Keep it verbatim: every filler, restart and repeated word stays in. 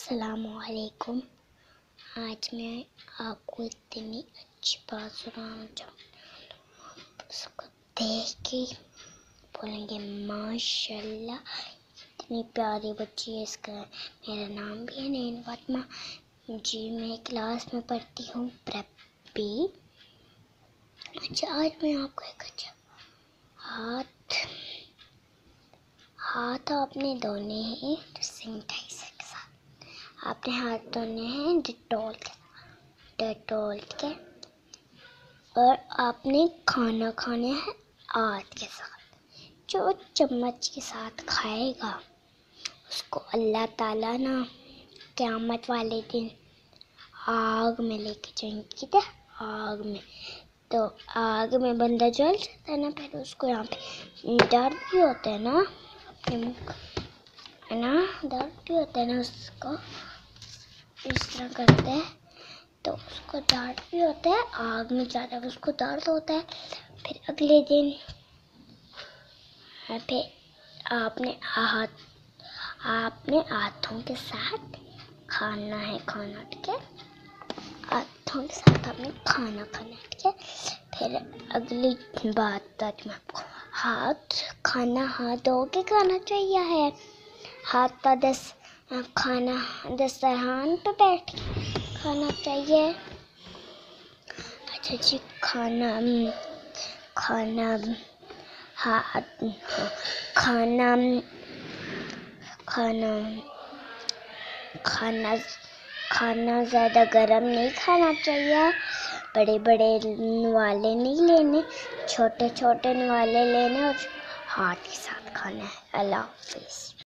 السلام علیکم۔ آج میں آپ کو اتنی اچھی بات سنانا چاہوں گا، اس کو دیکھ کے بولیں گے ماشاء اللہ اتنی پیاری بچی ہے۔ اس کا میرا نام بھی ہے نین فاطمہ جی، میں کلاس میں پڑھتی ہوں پریپی۔ اچھا، آج میں آپ کو ایک اچھا ہاتھ ہاتھ آپ نے دھونے ہیں سینیٹائزر کے ساتھ، آپ نے ہاتھ دھونے ہیں ڈیٹول کے ڈیٹول کے اور آپ نے کھانا کھانا ہے آج کے ساتھ۔ جو چمچ کے ساتھ کھائے گا اس کو اللہ تعالیٰ نا قیامت والے دن آگ میں لے کے جائیں گے۔ کدھر؟ آگ میں۔ تو آگ میں بندہ جل جاتا ہے نا، پھر اس کو یہاں پہ درد بھی ہوتا ہے نا، نا درد بھی ہوتا ہے نا، اس کو اس طرح کرتے ہیں تو اس کو درد بھی ہوتا ہے، آگ میں جاتا ہے اس کو درد ہوتا ہے۔ پھر اگلے دن پھر آپ نے ہاتھ آپ نے ہاتھوں کے ساتھ کھانا ہے کھانا، ٹھیک ہے؟ ہاتھوں کے ساتھ آپ نے کھانا کھانا ہے، ٹھیک ہے؟ پھر اگلی بات آج میں آپ کو ہاتھ کھانا ہاتھ دھو کے کھانا چاہیے ہے۔ ہاتھ کا دس کھانا دسترخوان پہ بیٹھ کے کھانا چاہیے۔ اچھا جی، کھانا کھانا ہاتھ کھانا کھانا کھانا کھانا زیادہ گرم نہیں کھانا چاہیے، بڑے بڑے نوالے نہیں لینے، چھوٹے چھوٹے نوالے لینے اور ہاتھ کے ساتھ کھانا ہے۔ اللہ حافظ۔